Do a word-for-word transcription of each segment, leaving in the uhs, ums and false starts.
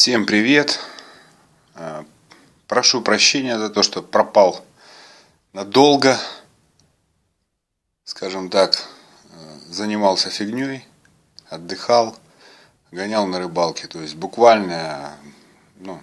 Всем привет! Прошу прощения за то, что пропал надолго, скажем так, занимался фигней, отдыхал, гонял на рыбалке, то есть буквально, ну,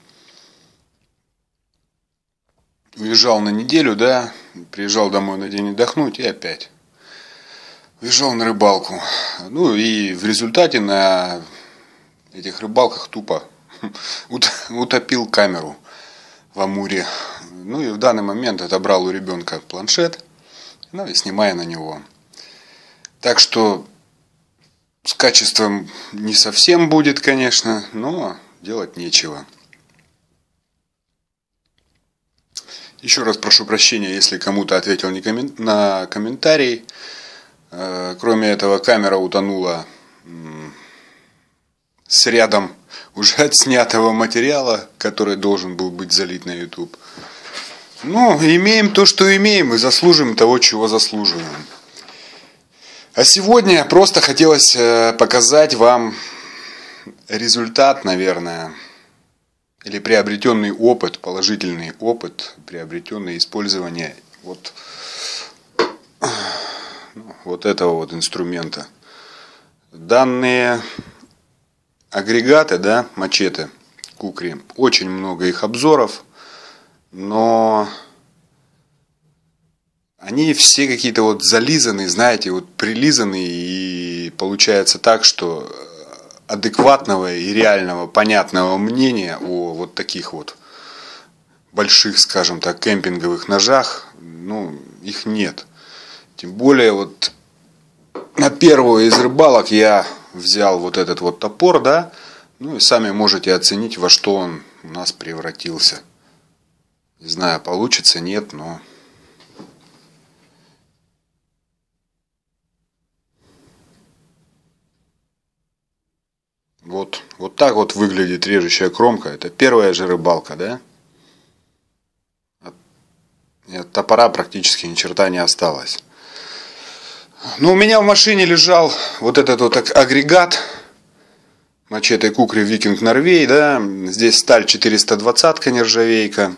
уезжал на неделю, да, приезжал домой на день отдохнуть и опять уезжал на рыбалку. Ну и в результате на этих рыбалках тупо утопил камеру в Амуре. Ну и в данный момент отобрал у ребенка планшет, ну и снимаю на него. Так что с качеством не совсем будет, конечно, но делать нечего. Еще раз прошу прощения, если кому-то ответил не коммен... на комментарий. Кроме этого, камера утонула с рядом уже отснятого материала, который должен был быть залит на YouTube. Ну, имеем то, что имеем, и заслужим того, чего заслуживаем. А сегодня просто хотелось показать вам результат, наверное, или приобретенный опыт, положительный опыт, приобретенное использование вот, вот этого вот инструмента. Данные агрегаты, да, мачете, кукри, очень много их обзоров, но они все какие-то вот зализанные, знаете, вот прилизанные, и получается так, что адекватного и реального, понятного мнения о вот таких вот больших, скажем так, кемпинговых ножах, ну, их нет. Тем более вот на первую из рыбалок я взял вот этот вот топор, да, ну и сами можете оценить, во что он у нас превратился. Не знаю, получится, нет, но... Вот, вот так вот выглядит режущая кромка. Это первая же рыбалка, да? И от топора практически ни черта не осталось. Ну, у меня в машине лежал вот этот вот агрегат мачете кукри Викинг Норвей, да, здесь сталь четыреста двадцать нержавейка.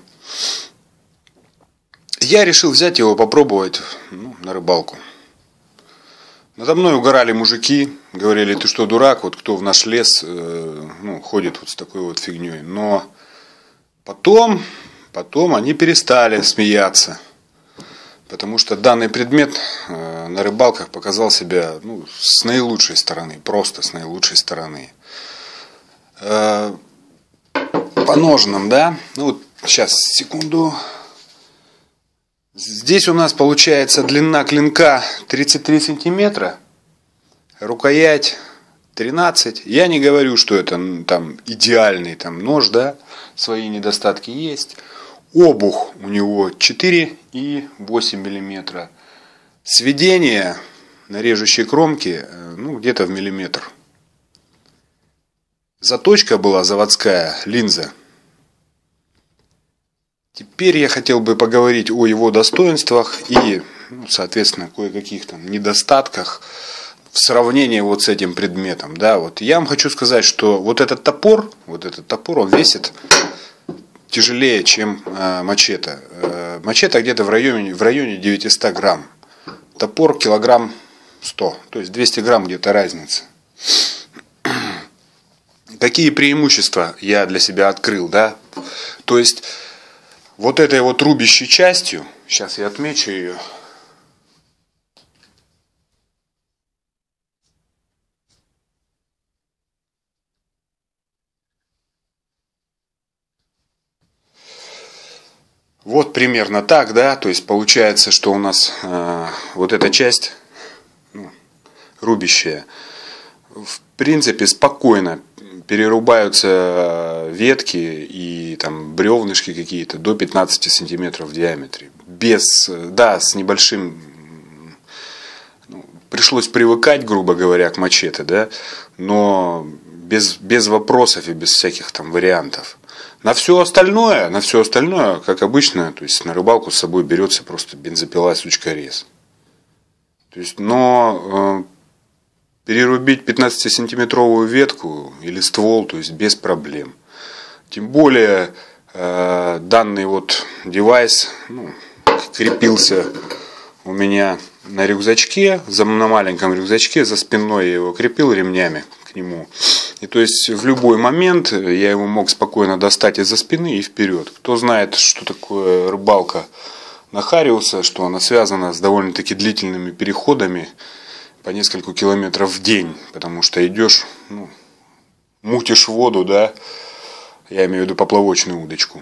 Я решил взять его попробовать, ну, на рыбалку. Надо мной угорали мужики, говорили: ты что, дурак, вот кто в наш лес э, ну, ходит вот с такой вот фигней. Но потом, потом они перестали смеяться. Потому что данный предмет э, на рыбалках показал себя, ну, с наилучшей стороны, просто с наилучшей стороны. Э, по ножнам, да, ну вот сейчас, секунду. Здесь у нас получается длина клинка тридцать три сантиметра, рукоять тринадцать. Я не говорю, что это там идеальный там нож, да, свои недостатки есть. Обух у него четыре и восемь миллиметра. Сведение на режущей кромке, ну, где-то в миллиметр. Заточка была заводская, линза. Теперь я хотел бы поговорить о его достоинствах и, ну, соответственно, кое-каких там недостатках в сравнении вот с этим предметом. Да, вот я вам хочу сказать, что вот этот топор, вот этот топор, он весит тяжелее, чем э, мачете. Э, мачете где-то в районе, в районе девятьсот грамм. Топор килограмм сто. То есть двести грамм где-то разница. Какие преимущества я для себя открыл, да? То есть вот этой вот рубящей частью, сейчас я отмечу ее. Вот примерно так, да, то есть получается, что у нас э, вот эта часть, ну, рубящая, в принципе спокойно перерубаются ветки и там бревнышки какие-то до пятнадцати сантиметров в диаметре. Без, да, с небольшим, ну, пришлось привыкать, грубо говоря, к мачете, да, но без, без вопросов и без всяких там вариантов. На все остальное, на все остальное, как обычно, то есть на рыбалку с собой берется просто бензопила, сучкорез. То есть, но э, перерубить пятнадцатисантиметровую ветку или ствол, то есть без проблем. Тем более э, данный вот девайс, ну, крепился у меня на рюкзачке, на маленьком рюкзачке, за спиной я его крепил ремнями к нему. И то есть в любой момент я его мог спокойно достать из-за спины и вперед. Кто знает, что такое рыбалка на Хариуса, что она связана с довольно-таки длительными переходами по несколько километров в день, потому что идешь, ну, мутишь воду, да, я имею в виду поплавочную удочку.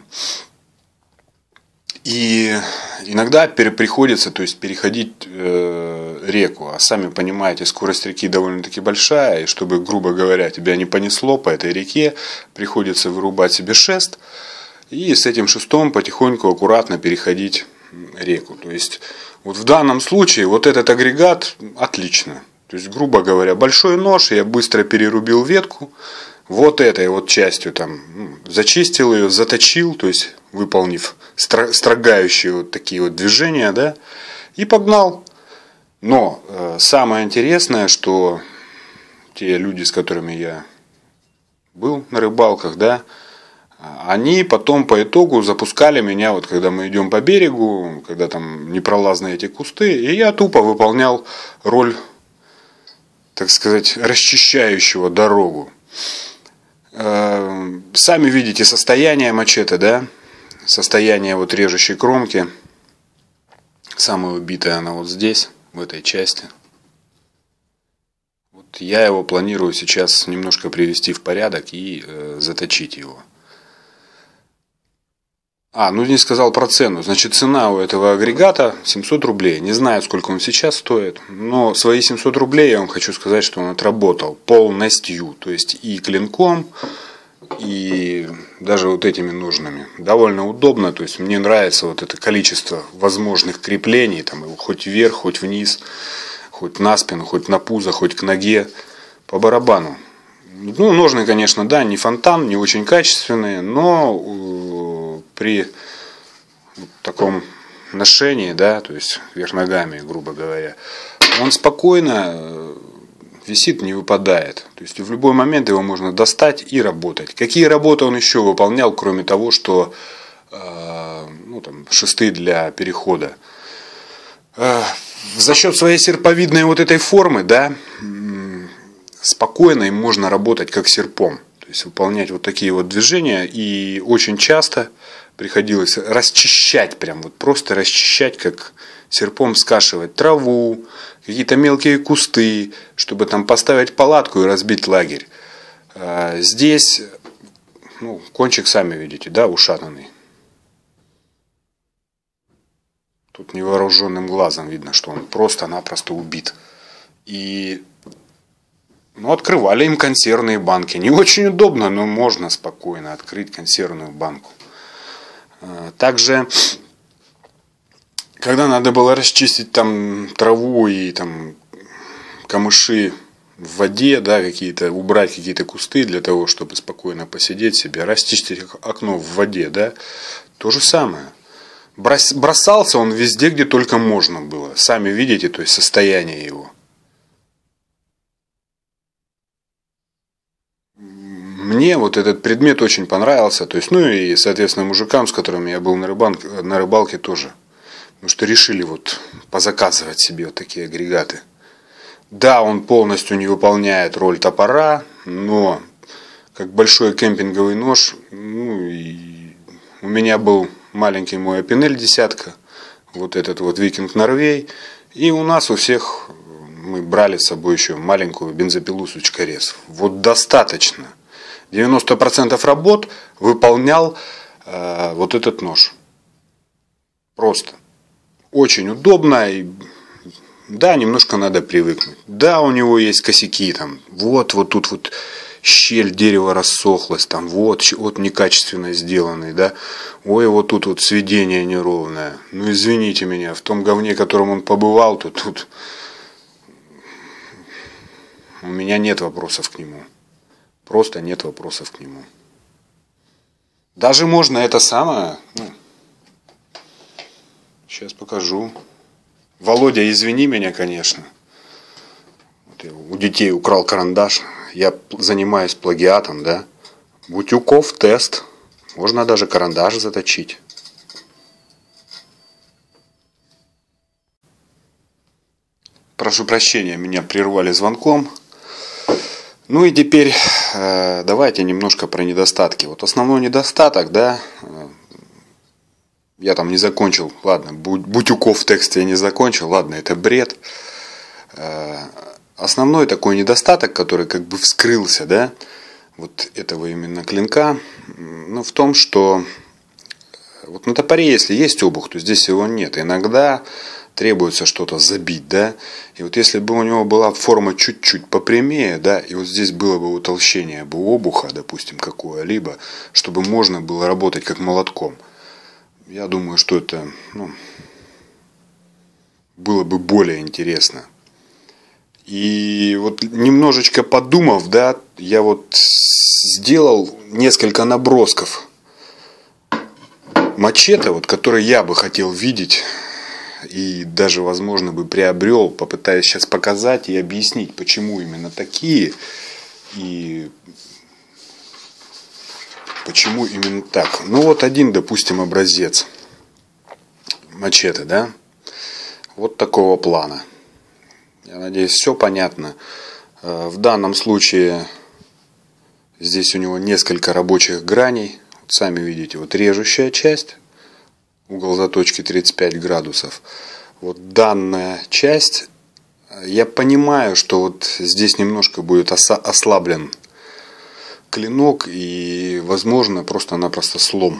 И иногда приходится, то есть, переходить э, реку, а сами понимаете, скорость реки довольно-таки большая, и чтобы, грубо говоря, тебя не понесло по этой реке, приходится вырубать себе шест и с этим шестом потихоньку, аккуратно переходить реку. То есть, вот в данном случае вот этот агрегат отлично. То есть, грубо говоря, большой нож, я быстро перерубил ветку, вот этой вот частью там, ну, зачистил ее, заточил, то есть выполнив строгающие вот такие вот движения, да, и погнал. Но э, самое интересное, что те люди, с которыми я был на рыбалках, да, они потом по итогу запускали меня, вот когда мы идем по берегу, когда там непролазные эти кусты, и я тупо выполнял роль, так сказать, расчищающего дорогу. Сами видите состояние мачете, да, состояние вот режущей кромки. Самая убитая она вот здесь, в этой части. Вот я его планирую сейчас немножко привести в порядок и э, заточить его. А, ну не сказал про цену. Значит, цена у этого агрегата семьсот рублей. Не знаю, сколько он сейчас стоит, но свои семьсот рублей я вам хочу сказать, что он отработал полностью. То есть и клинком, и даже вот этими ножнами. Довольно удобно. То есть мне нравится вот это количество возможных креплений. Там его хоть вверх, хоть вниз, хоть на спину, хоть на пузо, хоть к ноге. По барабану. Ну, ножны, конечно, да, не фонтан, не очень качественные, но при таком ношении, да, то есть вверх ногами, грубо говоря, он спокойно висит, не выпадает. То есть в любой момент его можно достать и работать. Какие работы он еще выполнял, кроме того, что э, ну, там, шесты для перехода? Э, за счет своей серповидной вот этой формы, да, спокойно им можно работать как серпом. То есть выполнять вот такие вот движения. И очень часто приходилось расчищать, прям вот просто расчищать, как серпом скашивать траву, какие-то мелкие кусты, чтобы там поставить палатку и разбить лагерь. Здесь, ну, кончик сами видите, да, ушатанный. Тут невооруженным глазом видно, что он просто-напросто убит. И ну, открывали им консервные банки. Не очень удобно, но можно спокойно открыть консервную банку. Также, когда надо было расчистить там траву и там камыши в воде, да, какие-то, убрать какие-то кусты для того, чтобы спокойно посидеть себе, расчистить окно в воде, да, то же самое. Бросался он везде, где только можно было. Сами видите, то есть состояние его. Мне вот этот предмет очень понравился, то есть, ну и, соответственно, мужикам, с которыми я был на рыбалке, на рыбалке тоже, потому что решили вот позаказывать себе вот такие агрегаты. Да, он полностью не выполняет роль топора, но как большой кемпинговый нож, ну и у меня был маленький мой Опинель десятка, вот этот вот Викинг Норвей, и у нас у всех мы брали с собой еще маленькую бензопилу сучкорез. Вот достаточно. девяносто процентов работ выполнял э, вот этот нож. Просто. Очень удобно. И, да, немножко надо привыкнуть. Да, у него есть косяки. Там, вот, вот тут вот щель дерева рассохлась. Там, вот, вот некачественно сделанный. Да. Ой, вот тут вот сведение неровное. Ну, извините меня, в том говне, в котором он побывал, то тут у меня нет вопросов к нему. Просто нет вопросов к нему. Даже можно это самое. Ну, сейчас покажу. Володя, извини меня, конечно. Ты у детей украл карандаш. Я занимаюсь плагиатом, да? Бутюков тест. Можно даже карандаш заточить. Прошу прощения, меня прервали звонком. Ну и теперь э, давайте немножко про недостатки. Вот основной недостаток, да, э, я там не закончил, ладно, Бутюков в тексте я не закончил, ладно, это бред. Э, основной такой недостаток, который как бы вскрылся, да, вот этого именно клинка, ну, в том, что вот на топоре, если есть обух, то здесь его нет. Иногда требуется что-то забить, да, и вот если бы у него была форма чуть-чуть попрямее, да, и вот здесь было бы утолщение бы обуха, допустим, какое-либо, чтобы можно было работать как молотком, я думаю, что это, ну, было бы более интересно. И вот немножечко подумав, да, я вот сделал несколько набросков мачете, вот, которые я бы хотел видеть и даже, возможно, бы приобрел, попытаюсь сейчас показать и объяснить, почему именно такие и почему именно так. Ну вот один, допустим, образец мачете, да, вот такого плана. Я надеюсь, все понятно. В данном случае здесь у него несколько рабочих граней. Вот сами видите, вот режущая часть, угол заточки тридцать пять градусов. Вот данная часть, я понимаю, что вот здесь немножко будет ослаблен клинок и, возможно, просто-напросто слом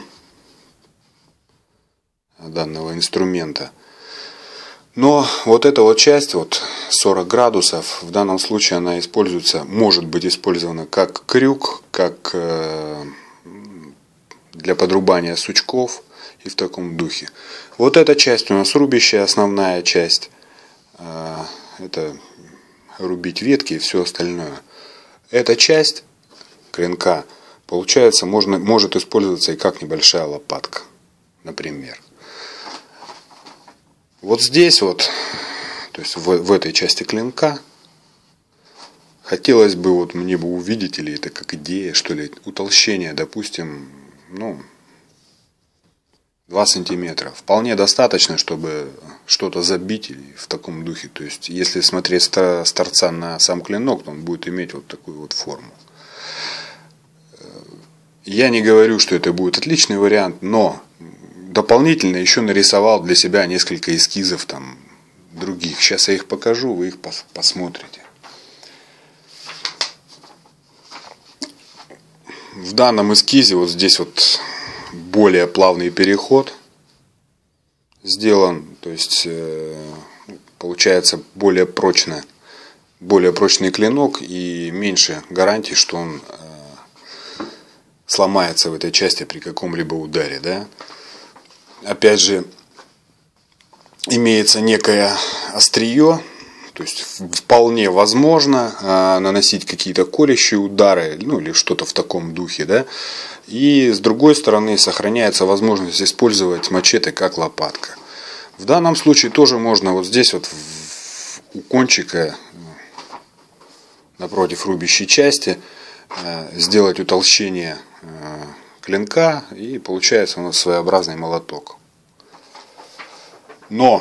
данного инструмента. Но вот эта вот часть, вот сорок градусов, в данном случае она используется, может быть использована как крюк, как для подрубания сучков и в таком духе. Вот эта часть у нас рубящая, основная часть. Это рубить ветки и все остальное. Эта часть клинка, получается, можно, может использоваться и как небольшая лопатка, например. Вот здесь вот, то есть в, в этой части клинка, хотелось бы вот мне бы увидеть, или это как идея, что ли, утолщение, допустим, ну, два сантиметра. Вполне достаточно, чтобы что-то забить или в таком духе. То есть, если смотреть с торца на сам клинок, то он будет иметь вот такую вот форму. Я не говорю, что это будет отличный вариант, но дополнительно еще нарисовал для себя несколько эскизов там других. Сейчас я их покажу, вы их пос посмотрите. В данном эскизе вот здесь вот более плавный переход сделан, то есть э, получается более прочно, более прочный клинок и меньше гарантий, что он э, сломается в этой части при каком-либо ударе, да. Опять же, имеется некое острие, то есть вполне возможно э, наносить какие-то колющие удары, ну или что-то в таком духе, да. И с другой стороны сохраняется возможность использовать мачете как лопатка. В данном случае тоже можно вот здесь вот в, у кончика напротив рубящей части э, сделать утолщение э, клинка, и получается у нас своеобразный молоток. Но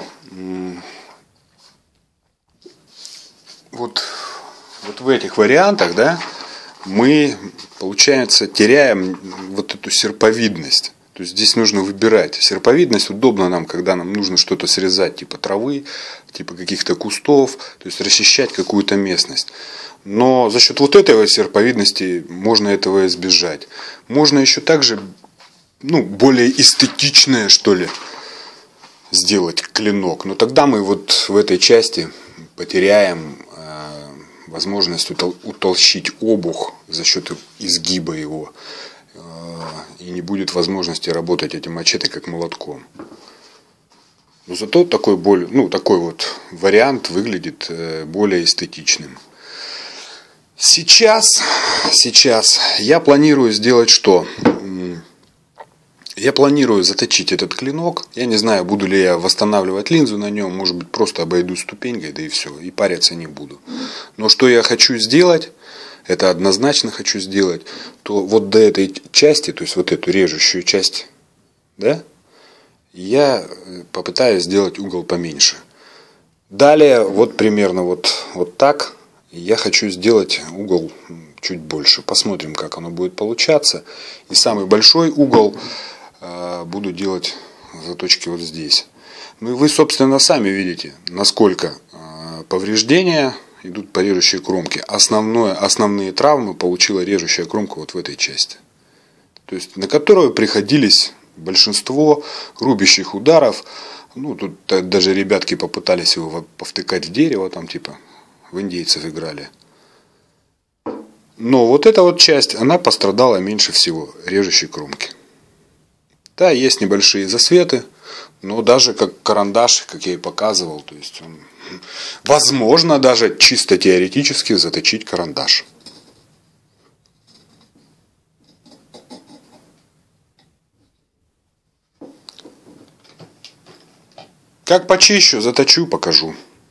вот, вот в этих вариантах, да, мы, получается, теряем вот эту серповидность. То есть здесь нужно выбирать. Серповидность удобна нам, когда нам нужно что-то срезать, типа травы, типа каких-то кустов, то есть расчищать какую-то местность. Но за счет вот этой серповидности можно этого избежать. Можно еще также, ну, более эстетичное, что ли, сделать клинок. Но тогда мы вот в этой части потеряем э, возможность утол утолщить обух за счет изгиба его. Э, и не будет возможности работать этим мачете как молотком. Но зато такой, более, ну, такой вот вариант выглядит э, более эстетичным. Сейчас, сейчас я планирую сделать что? Я планирую заточить этот клинок. Я не знаю, буду ли я восстанавливать линзу на нем. Может быть, просто обойдусь ступенькой, да и все. И париться не буду. Но что я хочу сделать, это однозначно хочу сделать, то вот до этой части, то есть вот эту режущую часть, да, я попытаюсь сделать угол поменьше. Далее, вот примерно вот, вот так, я хочу сделать угол чуть больше. Посмотрим, как оно будет получаться. И самый большой угол э, буду делать заточки вот здесь. Ну и вы, собственно, сами видите, насколько э, повреждения идут по режущей кромке. Основное, основные травмы получила режущая кромка вот в этой части. То есть, на которую приходились большинство рубящих ударов. Ну, тут даже ребятки попытались его повтыкать в дерево, там типа в индейцев играли. Но вот эта вот часть, она пострадала меньше всего, режущей кромки. Да, есть небольшие засветы, но даже как карандаш, как я и показывал, то есть он, возможно даже чисто теоретически заточить карандаш. Как почищу, заточу, покажу.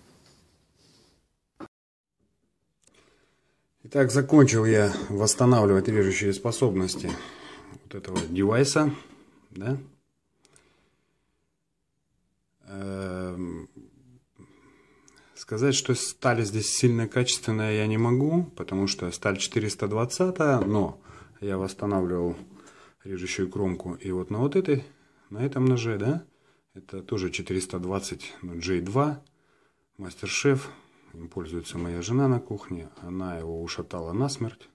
Итак, закончил я восстанавливать режущие способности вот этого девайса. Да? Эм, сказать, что сталь здесь сильно качественная, я не могу, потому что сталь четыреста двадцать, но я восстанавливал режущую кромку и вот на вот этой, на этом ноже, да, это тоже четыреста двадцать джей два, мастер-шеф. Им пользуется моя жена на кухне. Она его ушатала насмерть.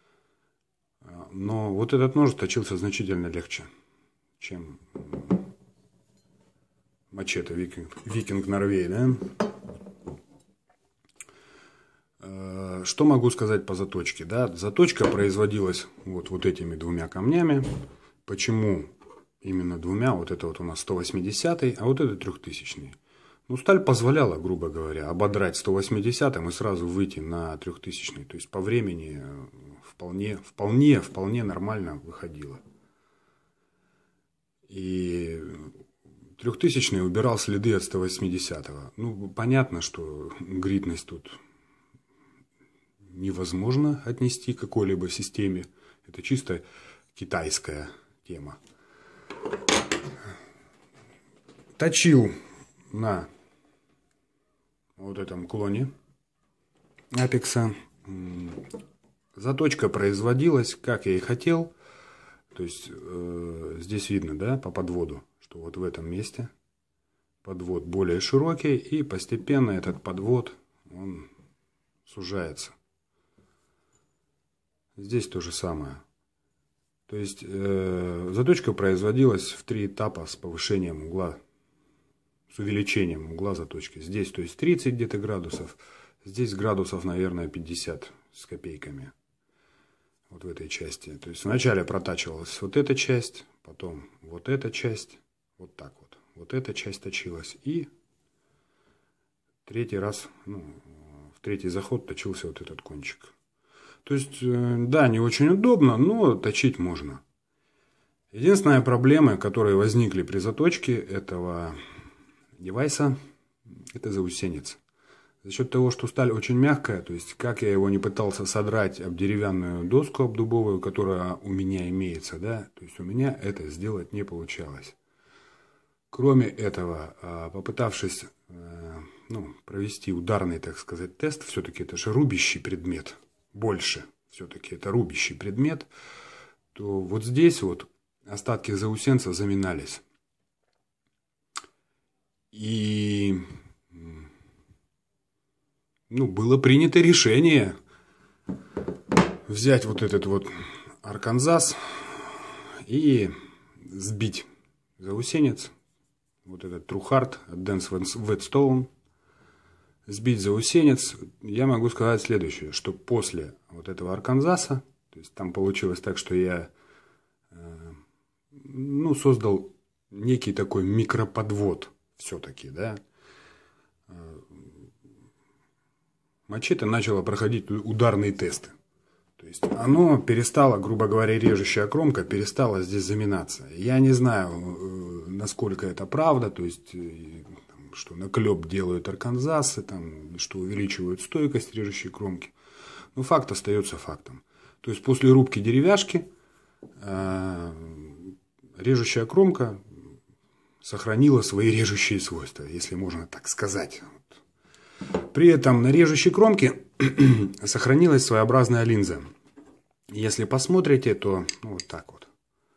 Но вот этот нож точился значительно легче, чем мачете Викинг, Викинг Норвей. Да? Что могу сказать по заточке? Да? Заточка производилась вот, вот этими двумя камнями. Почему именно двумя? Вот это вот у нас сто восьмидесятый, а вот это трехтысячный. Ну, сталь позволяла, грубо говоря, ободрать сто восьмидесятым и сразу выйти на трехтысячный. То есть по времени вполне, вполне, вполне нормально выходило. И трехтысячный убирал следы от сто восьмидесятого. Ну, понятно, что гритность тут невозможно отнести к какой-либо системе. Это чисто китайская тема. Точил на вот этом клоне апекса. Заточка производилась, как я и хотел. То есть э, здесь видно, да, по подводу, что вот в этом месте подвод более широкий, и постепенно этот подвод он сужается. Здесь то же самое. То есть э, заточка производилась в три этапа с повышением угла, с увеличением угла заточки. Здесь, то есть тридцать где-то градусов, здесь градусов, наверное, пятьдесят с копейками. Вот в этой части. То есть вначале протачивалась вот эта часть, потом вот эта часть, вот так вот. Вот эта часть точилась. И третий раз, ну, в третий заход точился вот этот кончик. То есть, да, не очень удобно, но точить можно. Единственная проблема, которые возникли при заточке этого девайса, это заусенец. За счет того, что сталь очень мягкая, то есть как я его не пытался содрать об деревянную доску обдубовую, которая у меня имеется, да, то есть у меня это сделать не получалось. Кроме этого, попытавшись ну, провести ударный, так сказать, тест, все-таки это же рубящий предмет, больше все-таки это рубящий предмет, то вот здесь вот остатки заусенца заминались. И ну, было принято решение взять вот этот вот Арканзас и сбить заусенец, вот этот True Heart от Dance Whetstone, сбить заусенец. Я могу сказать следующее, что после вот этого Арканзаса, то есть там получилось так, что я э, ну, создал некий такой микроподвод все-таки, да, мачете начало проходить ударные тесты. То То есть оно перестало, грубо говоря, режущая кромка перестала здесь заминаться. Я не знаю, насколько это правда, то есть что наклеп делают арканзасы, там, что увеличивают стойкость режущей кромки. Но факт остается фактом. То есть после рубки деревяшки э, режущая кромка сохранила свои режущие свойства, если можно так сказать. При этом на режущей кромке сохранилась своеобразная линза. Если посмотрите, то ну, вот так вот.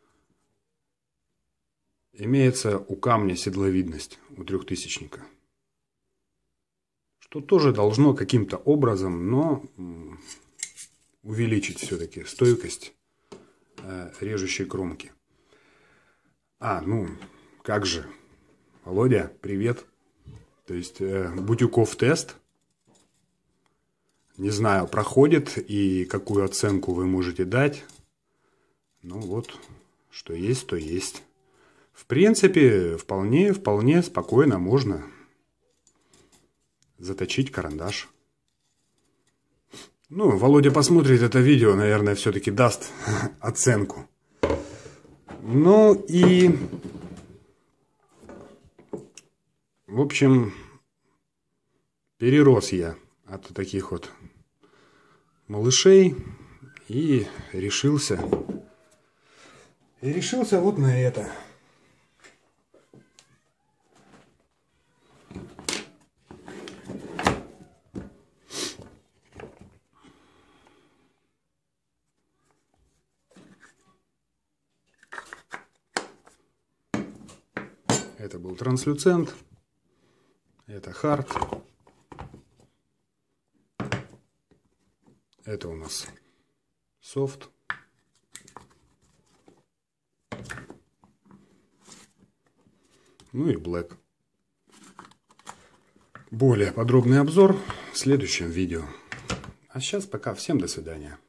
Имеется у камня седловидность, у трехтысячника. Что тоже должно каким-то образом, но увеличить все-таки стойкость э, режущей кромки. А, ну, как же. Володя, привет. То есть э, Бутюков тест. Не знаю, проходит и какую оценку вы можете дать. Ну вот, что есть, то есть. В принципе, вполне, вполне спокойно можно заточить карандаш. Ну, Володя посмотрит это видео, наверное, все-таки даст оценку. Ну и... В общем, перерос я от таких вот малышей и решился, и решился вот на это. Это был транслюцент. Это хард. Это у нас софт. Ну и блэк. Более подробный обзор в следующем видео. А сейчас пока всем до свидания.